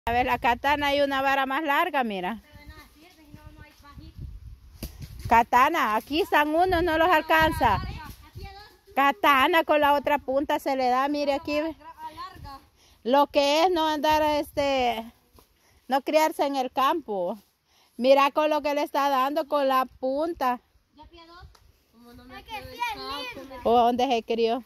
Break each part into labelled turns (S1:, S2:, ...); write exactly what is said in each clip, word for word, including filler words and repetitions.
S1: A ver, la katana hay una vara más larga, mira. Katana, aquí están unos, no los alcanza. Katana con la otra punta se le da, mire aquí. Lo que es no andar, este, no criarse en el campo. Mira con lo que le está dando con la punta. ¿O dónde se crió?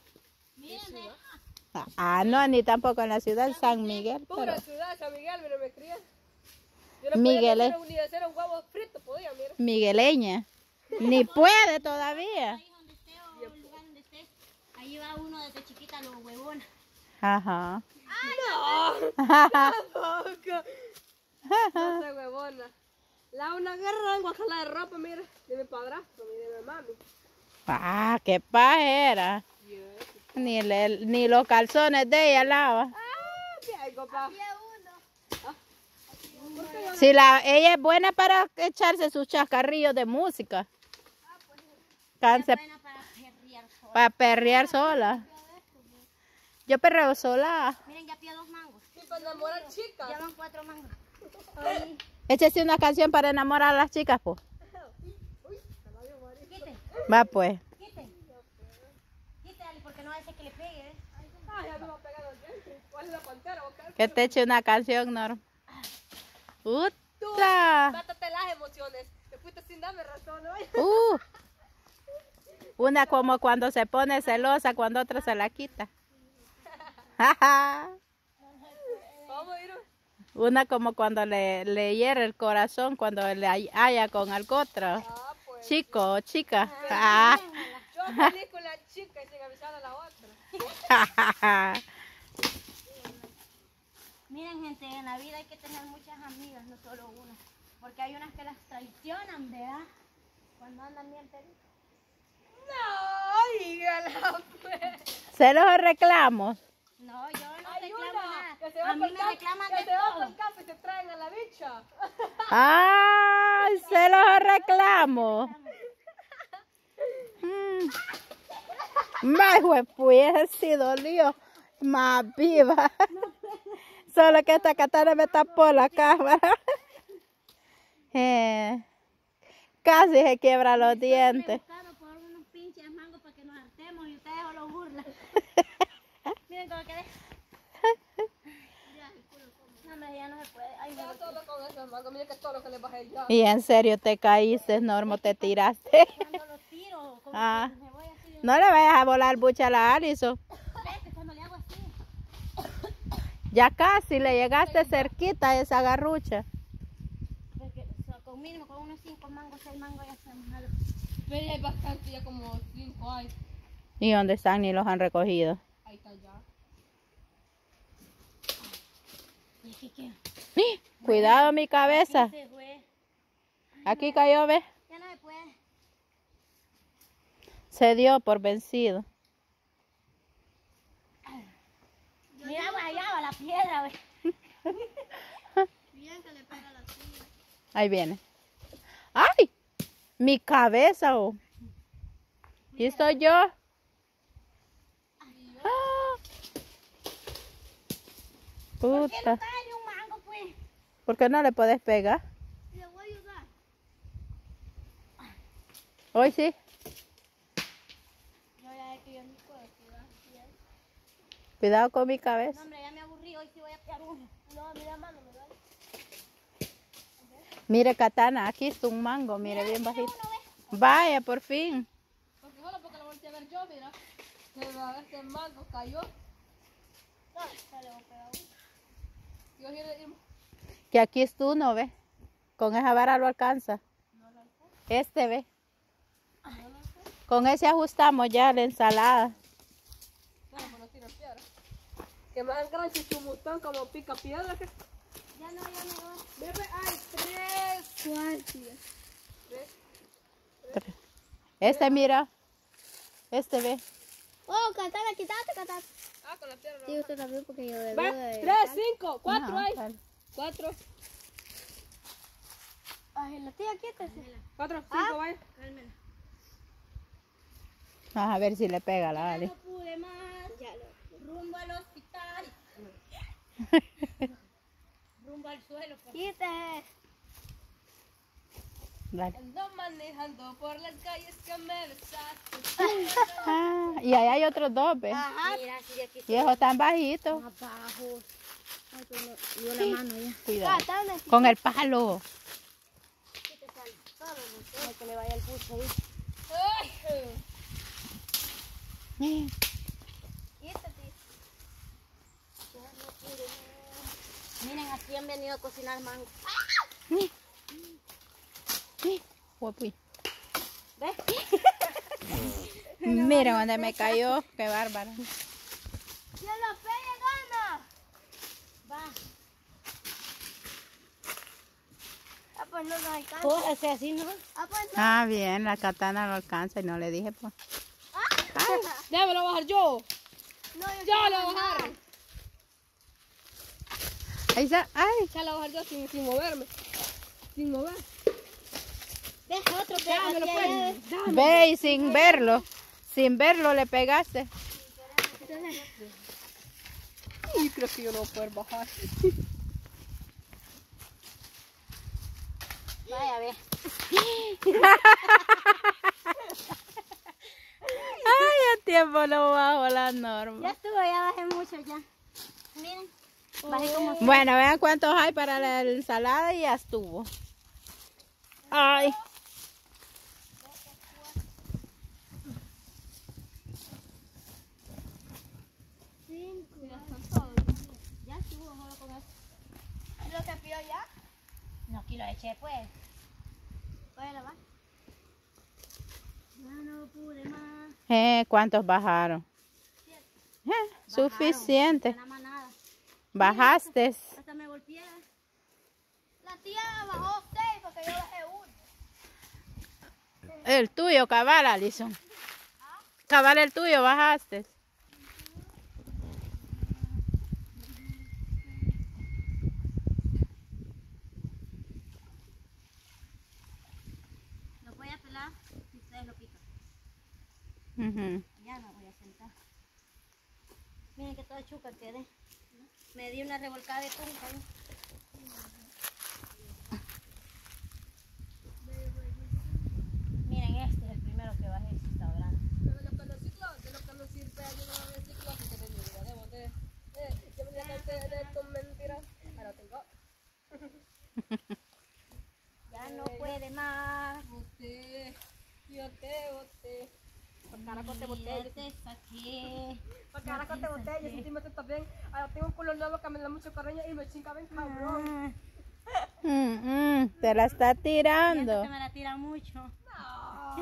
S1: Ah, no, ni tampoco en la ciudad de San Miguel.
S2: Pero... en la ciudad de San Miguel, mira, me crié. Yo le
S1: Miguel...
S2: podía hacer, hacer un huevo frito, podía, mira.
S1: Migueleña. Ni puede todavía.
S3: Ahí donde esté o el lugar donde esté, ahí va uno desde chiquita los huevones.
S1: Ajá.
S2: ¡Ay, no! ¡Tampoco! No soy huevona. La una guerra en Guajala de ropa, mira, de mi padrastro, mira, de mi mami.
S1: Ah, qué pajera.
S2: Yeah.
S1: Ni, le, ni los calzones de ella lava.
S2: Ah, bien, compa.
S1: Si la, ella es buena para echarse sus chascarrillos de música. Canse,
S3: Es buena para perrear sola.
S1: para perrear sola. Yo perreo sola.
S3: Miren, ya pide dos mangos.
S2: Sí, para enamorar chicas.
S3: Ya van cuatro mangos.
S1: Échese una canción para enamorar a las chicas, pues.
S3: Quite,
S1: Va, pues.
S3: quite. Quite, Ali, porque no va a decir que le pegue, ¿eh?
S2: Ah, ya me va a pegar los dientes. ¿Cuál es la pantera?
S1: Que te eche una canción, Norma.
S2: Tú,
S1: ¡Uta!
S2: mátate las emociones. Te fuiste sin darme razón, ¿no?
S1: Uh. Una como cuando se pone celosa, cuando otra se la quita.
S2: Vamos a ir.
S1: Una como cuando le, le hiere el corazón, cuando le haya con algo otro.
S2: Ah, pues.
S1: Chico o chica. Ah.
S2: Yo feliz con la chica y sin avisar a la otra.
S3: Miren, gente, en la vida hay que tener muchas amigas, no solo una. Porque hay unas que las traicionan, ¿verdad? Cuando andan bien felices.
S2: No, dígala, pues.
S1: ¿Se los reclamos?
S3: No, yo no
S2: Hay
S3: reclamo
S2: una
S3: nada.
S2: que se
S3: A
S2: va
S3: mí
S2: por
S3: me
S2: campo,
S3: reclaman
S2: que
S3: de
S2: se va
S3: todo.
S2: por el campo y se traen a la bicha.
S1: ¡Ay! Se los reclamo. Mm. Más pues si dolió. Más viva. Solo que esta katana me tapó la cámara. Eh, casi se quiebra los dientes.
S3: Por unos pinches mangos para que nos hartemos y ustedes lo burlan. Miren cómo quedé. No, hombre, ya no se puede. Ay,
S2: Ya todo con esos mangos, mira que todo lo que le bajé ya.
S1: Y en serio te caíste, Normo, te tiraste.
S3: cuando los tiro, como
S1: Ah.
S3: que me voy así.
S1: No le vayas a volar bucha a la Alison.
S3: ¿Ves que cuando le hago así?
S1: Ya casi le llegaste cerquita a esa garrucha.
S3: Porque o sea, con mínimo, con unos cinco mangos, seis mangos ya hacemos algo.
S2: Pero hay bastante, ya como cinco hay.
S1: ¿Y dónde están? Ni los han recogido.
S2: Ahí está ya.
S3: ¿Y aquí qué?
S1: ¡Ih! Cuidado mi cabeza.
S3: Se fue.
S1: Aquí cayó, ¿ves?
S3: Ya no se puede.
S1: Se dio por vencido.
S3: Mira, pues allá va la piedra, güey. Bien que le pega la silla.
S1: Ahí viene. ¡Ay! Mi cabeza, oh. ¿Y estoy yo? ¡Ah!
S3: ¿Por qué no
S1: Puta.
S3: cae ni un mango, pues?
S1: ¿Por qué no le puedes pegar?
S3: Le voy a ayudar.
S1: Hoy sí.
S3: Yo ya es que yo no puedo cuidar.
S1: Cuidado con mi
S3: No,
S1: cabeza.
S3: hombre, ya me aburrí. Hoy sí voy a pegar uno. No, mira, mano, me duele.
S1: Mire, katana, aquí está un mango, mire, bien bajito.
S3: Uno, ¿ves?
S1: Vaya, por fin.
S2: Porque solo porque lo volteé a ver yo, mira. Que va, este mango cayó.
S3: No, ya le voy a pegar uno.
S2: Yo quiero ir.
S1: Que aquí es tú, ¿no ves? Con esa vara lo alcanza. Este, ve. Con ese ajustamos ya la ensalada.
S2: Claro, pues no tiro piedra. Que más gran chichumutón como pica piedra. Que...
S3: Ya no, ya no.
S2: Bebe, hay tres.
S3: ¿Cuántos?
S2: Tres.
S1: Este, mira. Este, ve.
S3: Oh, Katana, quítate, Katana.
S2: Ah, con la piedra.
S3: Sí, usted también, porque yo debo
S2: Ve,
S3: de...
S2: tres, cinco, cuatro
S1: Ajá,
S2: hay.
S1: dale.
S2: Cuatro.
S3: Ay, la tía, quítese.
S2: Cuatro, cinco,
S3: Ah.
S2: vaya.
S3: Cálmela.
S1: Vamos a ver si le pega la Ali.
S3: No pude más. Ya lo. Rumbo al hospital. rumbo al suelo. Pues.
S2: Quite.
S1: Dale.
S2: Ando manejando por las calles que me besaste.
S1: Ah, y ahí hay otros dos, ¿ves?
S3: Ajá. Mira, si de aquí
S1: Y esos están bajitos.
S3: más abajo. Ay, pues no, dio la mano ya.
S1: Cuidado.
S2: Catana.
S1: Con el palo.
S3: ¿Qué te sale? Todo, no sé. Que le vaya el pulso ahí.
S2: Ay.
S1: Eh,
S2: Quítate.
S3: Ya no quiero. Miren, aquí han venido a cocinar mango.
S1: eh, eh, Guapi.
S3: ¿Ves?
S1: Mira donde me cayó. Qué bárbaro.
S2: ¡Ya lo pegue, gana!
S3: Va.
S2: Ah, pues no nos alcanza.
S3: Córrase así, ¿no?
S2: Ah, pues no.
S1: Ah, bien. La katana lo alcanza y no le dije, pues.
S2: Déjame bajar yo.
S3: No, yo
S2: Ya lo voy a bajar.
S1: Ahí está. Ay.
S2: Ya lo voy a bajar yo sin, sin moverme. Sin mover.
S3: ¿Ves otro que
S2: Dámelo,
S3: aquí hay?
S2: pues. Dámelo.
S1: Ve y sin verlo. Sin verlo le pegaste.
S2: Yo creo que yo no voy a poder bajar.
S3: Vaya, ve.
S1: Ay, a tiempo no bajo la norma.
S3: Ya estuvo, ya bajé mucho ya. Miren. Bajé como
S1: Bueno, vean cuántos hay para la ensalada y ya estuvo. Ay.
S3: cinco.
S2: Ya están todos.
S3: Ya estuvo, solo con eso.
S2: ¿Lo que pidió ya?
S3: No, aquí lo eché, pues. Voy a lavar. Ya no pude más.
S1: Eh, ¿cuántos bajaron? Eh, suficiente.
S3: Nada más nada.
S1: Bajaste.
S3: Hasta me golpeé.
S2: La tía bajó seis porque yo bajé uno.
S1: El tuyo, cabal, Alison. Cabal, el tuyo, bajaste.
S3: Lo voy a pelar si ustedes lo pican.
S1: Ujú.
S3: Ya no voy a sentar. Miren que todo chuca quedé. Me di una revolcada de punta ahí. Miren, este es el primero que bajé, si está grande.
S2: De lo que no sirve, de lo que no sirve, yo no voy a decir cosas que te digo. Debo de. Eh, yo me levanté de tus mentiras. Ahora tengo.
S3: Ya no puede más.
S2: Boté. Yo te boté. Por carajo te boté.
S3: Ya
S2: Yo
S3: te saqué.
S2: Por carajo te boté. Yo sentí que también. Ahora tengo un culo nuevo que me da mucho cariño y me chinga bien cabrón.
S3: Ah,
S1: Mm, mm, te la está
S3: siento
S1: tirando.
S3: que me la tira mucho.
S2: No.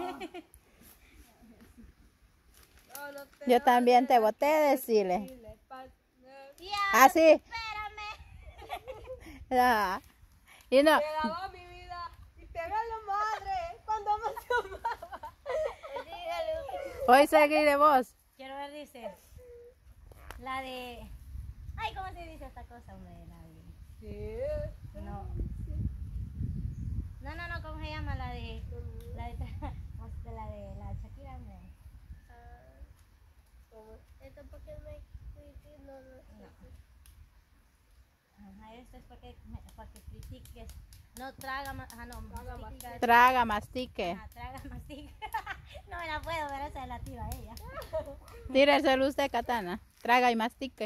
S2: No, no te
S1: Yo también te boté, decirle.
S2: Dile, pa- eh,
S3: Tía,
S1: Así.
S3: espérame.
S1: Ah. Y no.
S2: Te daba mi vida y te veo la madre cuando emocionaba.
S1: Hoy seguí de vos.
S3: Quiero ver, dice. La de. Ay, ¿cómo se dice esta cosa, hombre? La de.
S2: ¿Qué?
S3: No. No, no, no, ¿cómo se llama? La de. La de. de la de la Shakira, hombre.
S2: Esto porque me no, no.
S3: Ajá, esto es para que, para que critiques. No traga más. Ah, no,
S2: Traga
S3: mastica.
S1: Traga, mastique.
S3: Ajá, traga, mastica. No me la puedo, pero esa es la tira ella.
S1: Tíreselo usted, katana. Traga y mastique.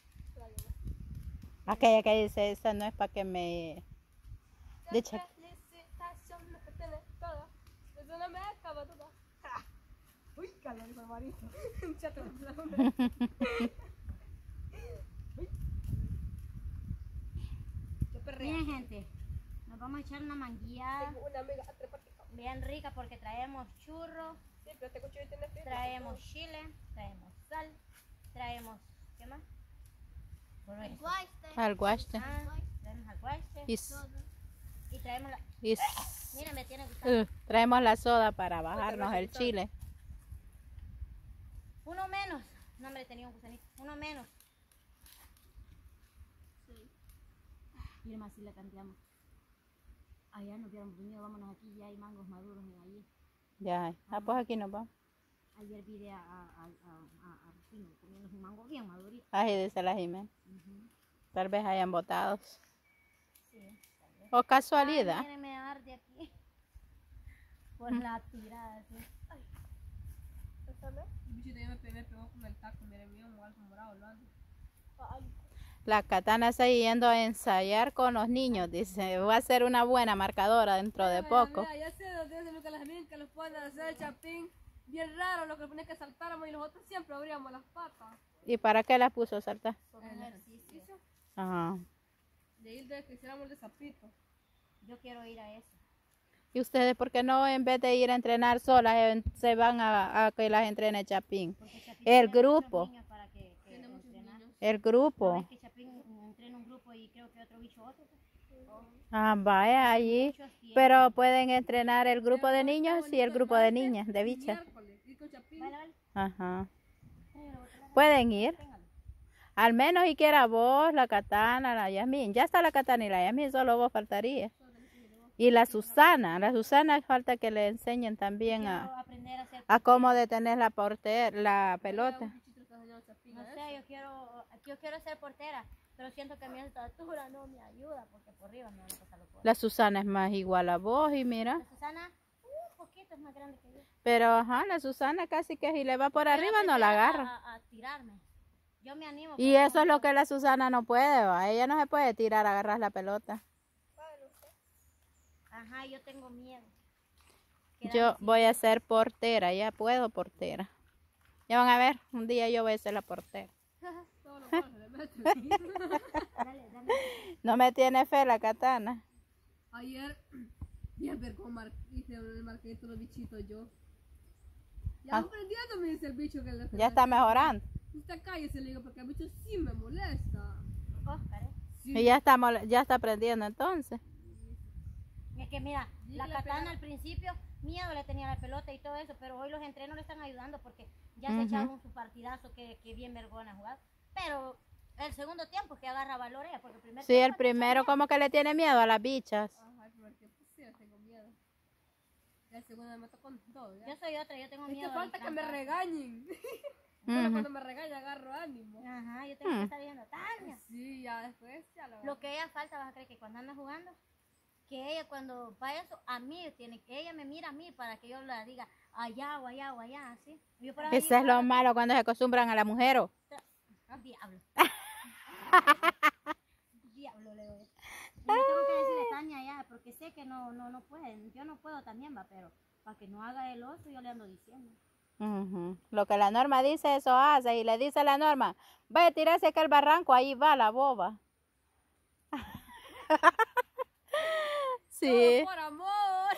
S1: Aquella que dice, esta no es para que me... De check.
S2: Felicitación, lo que tiene todo. Eso no me acaba toda. Ja. Uy, calor, hijo de marito. Ya te voy a dar una. Uy. Yo perreo.
S3: Miren, gente, nos vamos a echar una mangueada
S2: Tengo una amiga atrepatica.
S3: bien rica porque traemos churro,
S2: Sí, pero este cuchillo tiene fibra.
S3: traemos chile, traemos sal, traemos, ¿qué más? Grueso.
S1: Al guaste.
S3: Ah, traemos alguaste
S1: Y, s-
S3: y traemos la...
S1: y s-
S3: Miren, me tiene gustando.
S1: uh, traemos la soda para bajarnos el chile.
S3: Uno menos. No, hombre, tenía un gusanito. Uno menos. Miren, así la cambiamos. Allá nos hubiéramos venido, vámonos aquí, ya hay mangos maduros en allí.
S1: Ya, ah, pues aquí nos vamos.
S3: Ayer vi a, a, a, a, a Rufino comiendo un mango bien madurito.
S1: Ay, dice la Jimena. Tal vez hayan botados.
S3: Sí.
S1: O casualidad.
S3: Ay, me arde aquí. Por la tirada, sí. Ay.
S2: El bichito ya me pegó, me pegó con el taco, mire, mío, un algo morado, lo ando.
S3: Ay.
S1: La Katana está yendo a ensayar con los niños, dice, va a ser una buena marcadora dentro de poco.
S2: Mira, ya sé dónde lo que las amigas que los ponen a hacer el chapín. Bien raro, lo que ponen que saltáramos y nosotros siempre abríamos las patas.
S1: ¿Y para qué las puso a saltar?
S3: Con
S2: El
S3: ejercicio.
S2: ejercicio.
S1: Ajá.
S2: De ir de que hiciéramos el de sapito.
S3: Yo quiero ir a eso.
S1: ¿Y ustedes por qué no en vez de ir a entrenar solas eh, se van a, a que las entrene Chapín?
S3: Porque Chapín
S1: El
S3: tiene muchos
S1: grupo.
S3: niños para que, que
S2: Tiene muchos
S3: entrenar.
S2: niños.
S1: El
S3: No,
S1: grupo.
S3: es que Chapín entrena un grupo y creo que otro bicho otro.
S1: Ah, vaya allí.
S3: Muchos tienen.
S1: Pero pueden entrenar el grupo de niños y el grupo de niñas, de bichas.
S2: Miércoles, ir con chapín.
S3: Vale, vale.
S1: Ajá.
S3: Téngalo, téngalo.
S1: Pueden ir.
S3: Téngalo.
S1: Al menos y quiera vos, la Katana, la Yasmín. Ya está la Katana y la Yasmín, solo vos faltaría. Y la Susana, la Susana falta que le enseñen también
S3: Quiero
S1: a,
S3: aprender a hacer.
S1: a cómo detener la porter, la
S2: Un
S1: pelota.
S2: bichito que enseñó chapín.
S3: No
S2: ¿eh?
S3: sé, yo quiero, yo quiero ser portera, pero siento que mi estatura no me ayuda porque por arriba me van a pasar los porteros.
S1: La Susana es más igual a vos y mira.
S3: La Susana, un poquito es más grande que yo.
S1: Pero ajá, la Susana casi que si le va por
S3: Quiero
S1: arriba no la
S3: aprender
S1: agarra.
S3: A, a, a tirarme. Yo me animo.
S1: Y
S3: pero
S1: eso es
S3: no-
S1: lo que la Susana no puede, ¿va? Ella no se puede tirar a agarrar la pelota.
S3: Ajá, yo tengo miedo.
S1: Yo
S3: Quedarme
S1: voy a ser portera, ya puedo portera. Ya van a ver, un día yo voy a ser la portera.
S2: Todos los goles se le meten.
S3: sin- Dale, dale.
S1: No me tiene fe la Katana.
S2: Ayer, bien ver cómo mar hice el marquito los bichitos yo. Ya
S1: Ah.
S2: aprendiendo me dice el bicho que le
S1: Ya está mejorando.
S2: Usted cállese, le digo, porque el bicho sí me molesta.
S3: Óscar, ¿eh?
S2: Sí.
S1: Y ya está, mole- ya está aprendiendo entonces.
S3: Es que mira,
S2: Sí,
S3: la
S2: le
S3: Katana
S2: pegaron.
S3: al principio miedo le tenía a la pelota y todo eso, pero hoy los entrenos le están ayudando porque ya
S1: Ujú.
S3: se echaron su partidazo que, que bien vergüenza jugar. Pero el segundo tiempo es que agarra valor ella, porque el primer
S1: Sí, el
S3: tiempo
S1: primero como que le tiene miedo a las bichas.
S2: Ajá, el primer tiempo sí, yo tengo miedo. Ya el segundo me meto con todo. Ya.
S3: yo soy otra, yo tengo
S2: Es
S3: miedo.
S2: que
S3: al
S2: falta que me
S3: trampar.
S2: regañen. Pero
S1: Ujú.
S2: cuando me regaña agarro ánimo.
S3: Ajá, yo tengo que
S1: Hmm.
S3: estar viendo Tania.
S2: Sí, ya después ya lo
S3: Lo que ella falta, vas a creer que cuando anda jugando, que ella cuando va eso, a mí tiene que ella me mira a mí para que yo le diga allá o allá o allá, así. Y yo por ahí,
S1: Eso es lo malo cuando se acostumbran a la mujer. ¿o?
S3: Diablo. Diablo, le doy. Y yo tengo que decirle a Tania ya, porque sé que no, no, no pueden. Yo no puedo también, va, pero para que no haga el oso, yo le ando diciendo.
S1: Ujú. Lo que la norma dice, eso hace. Y le dice a la norma, vaya a tirarse que el barranco, ahí va la boba. Sí.
S2: Todo por amor.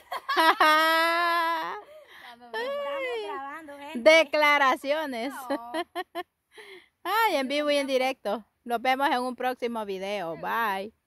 S3: Estamos grabando, gente.
S1: Declaraciones.
S2: No.
S1: Ay, en vivo y en directo. Nos vemos en un próximo video. Bye.